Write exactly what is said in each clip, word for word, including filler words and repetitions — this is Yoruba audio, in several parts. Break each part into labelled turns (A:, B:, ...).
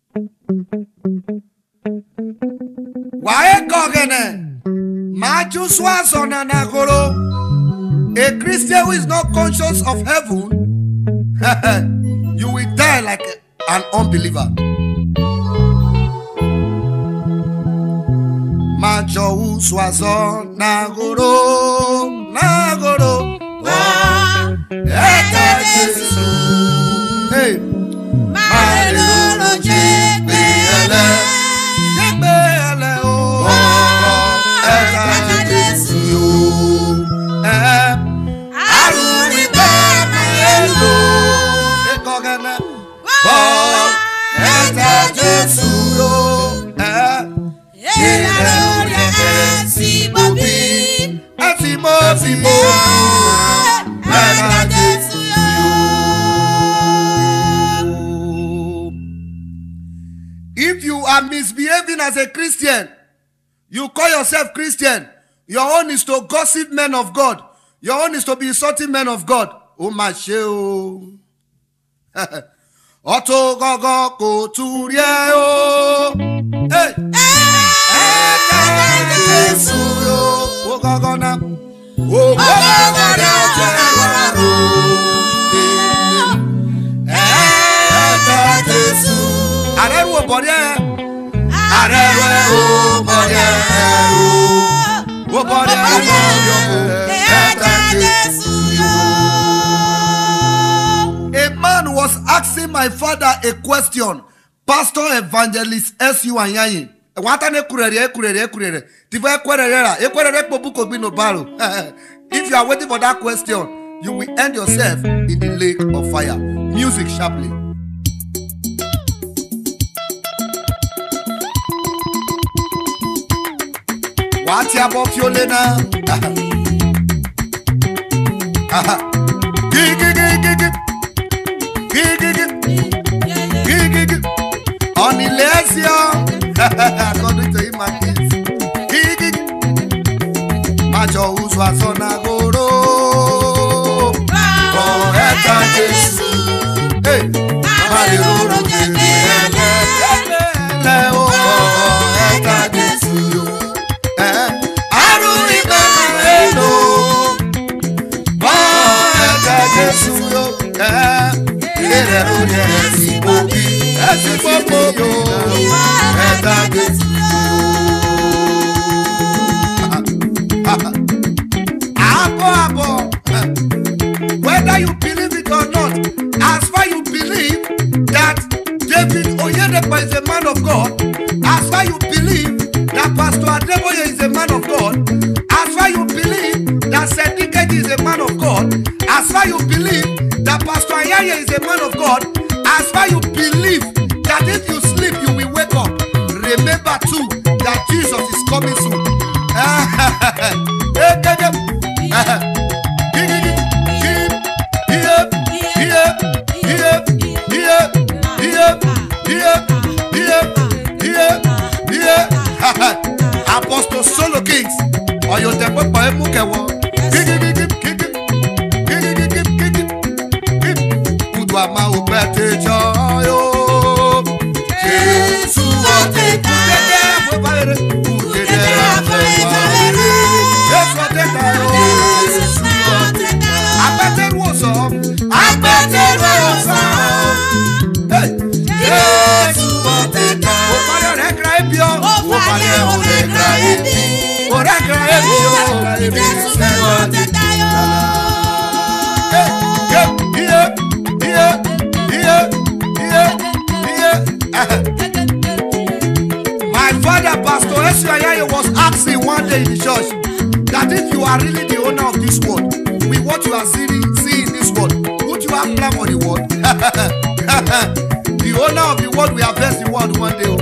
A: Wae kogene maju swazona nagoro. A Christian who is not conscious of heaven, you will die like an unbeliever. Majo swazona nagoro nagoro.
B: Ah, eta Jesu.
A: Hey,
B: Marelo jebele,
A: jebele oh, eta Jesu. Eh,
B: aruri bema elo,
A: ekogene oh, eta Jesu. Eh,
B: eraro ya si bobi,
A: ati mo si mo.
B: eta Jesu yo.
A: If you are misbehaving as a Christian, you call yourself Christian, your own is to gossip men of God. Your own is to be insulting men of God. Oh my show. Oto gogo ko turie o. Hey. Eta Jesu yo. O gogo na. O gogo na jero. Eta Jesu. Areru oborie. Areru oborie. Oborie oborie. A man was asking my father a question. Pastor Evangelist S U Anyayin. If you are waiting for that question, you will end yourself in the lake of fire. Music sharply. What's your box, Yolena? On according to him and his Majo Uzwazona Goro. Oh, eta Jesu. Hey, Mariro oh, eta Jesu. Eh, Aruri Bamelo. Oh, eta Jesu. Eh, Erero Yesi Bobi. Esi Bobo yo. Eta Jesu. Abo abo. Whether you believe it or not, as far you believe that David Oyedepo is a man of God, as far you believe that Pastor Adeboye is a man of God, as far you believe that Sedikeji is a man of God, as far you believe that Pastor Ayaye is a man of God, as far you believe that if you sleep you will wake up, remember too that Jesus is coming soon. Apostle Solo Kings or your temple by Mukewo. Udwama upete joyo. Jesu ote kudede afobare. Kudede afobare. Jesu ote kayo. Jesu ote kayo. Abete ruoso. Abete ruoso. Hey. Jesu ote kayo. Opare rekra ebio. Opare rekra ebio. Orekra ebio. Jesu ote kayo. Hey. Yep. Yep. Yeah, yeah, yeah, yeah. My father, Pastor S U Anyayin, was asking one day in the church that if you are really the owner of this world, with what you are seeing, seeing in this world, would you have plan for the world? The owner of the world will harvest the world one day.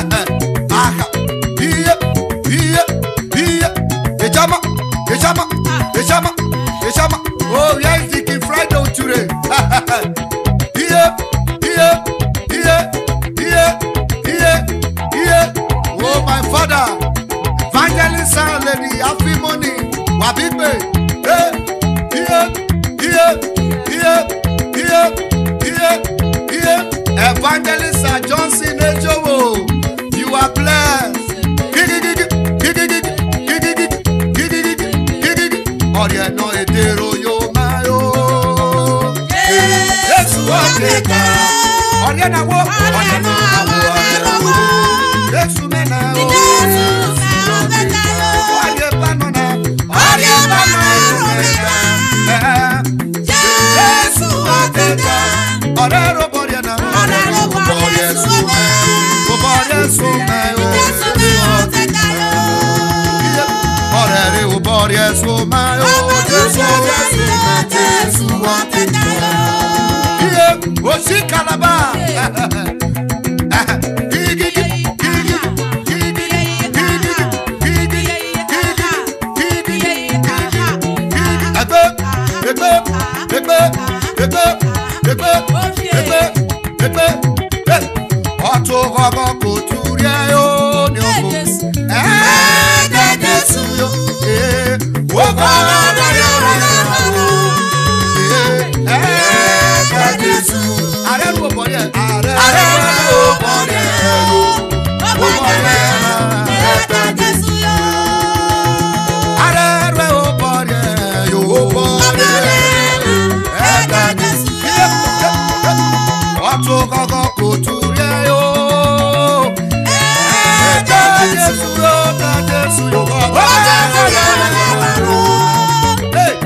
A: Yeah, yeah, yeah. Ejama, Ejama, Ejama, Ejama. Oh, yeah, it's the King Friday today. Yeah, yeah, yeah, yeah, yeah, yeah. Oh, my father, Evangelist and Lady Happy Money, Wabibe. Yeah, yeah, yeah, yeah, yeah, yeah, yeah. Evangelist Johnson. no etero yo mayo. Yesu oteka. Oriana wo. Oriana wo. Yesu mena wo.
B: Yesu oteka yo.
A: Orie banana. Orie banana. Yesu oteka. Orero boriana.
B: Orero
A: Yesu mayo. Yesu mayo.
B: Yesu oteka yo.
A: Orere o bori Yesu mayo. Yesu Yesu oteka yo. Iye o si kalaba. Gigi gigi gigi gigi gigi gigi Ebe ebe ebe ebe ebe ebe ebe Oto gogo koturi ayo ni omo. Eh Yesu yo. Eh wo gogo na yo na yo. Eh Yesu. Are wo bori are are wo bori wo bori eh Yesu yo. Are wo bori yo wo bori eh Yesu yo. Oto gogo koturi ayo. Yesu yo, Yesu yo, hey,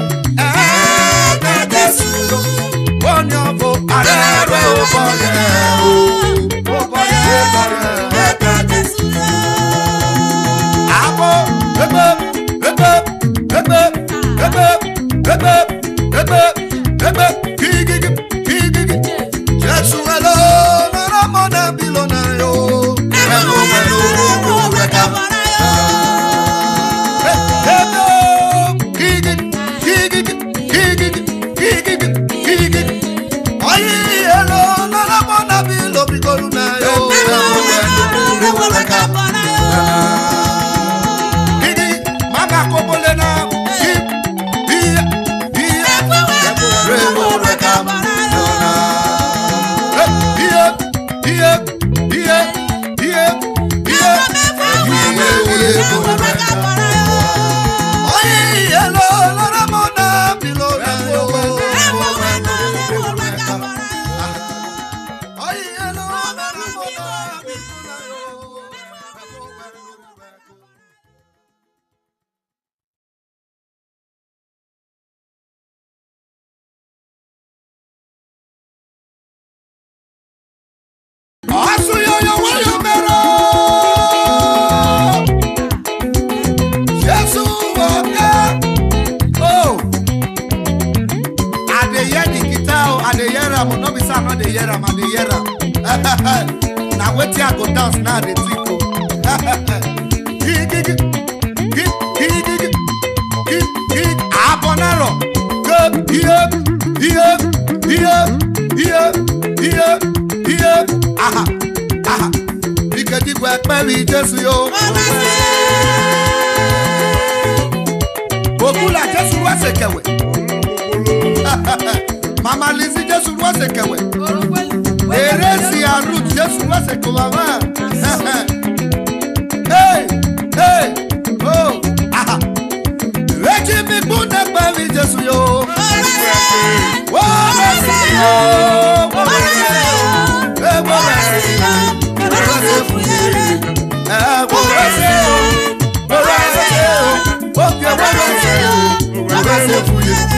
A: Yesu yo, wonderful, arere o boye, o boye, Yesu yo. Abo, ebe, ebe, ebe, ebe, ebe, ebe, ebe, gigi, gigi, Yesu elo, nara mona bilona yo, elo, elo. Now wait till I go dance now the twinkle. Abonero. Here, here, here, here, here, here. Aha, aha. Because you work very just yo. Bokula just was a kewe. Mama Lizzie just was a kewe. Eresi and root just was a command. Hey, hey, oh, aha. Reggie me put that baby just yo. What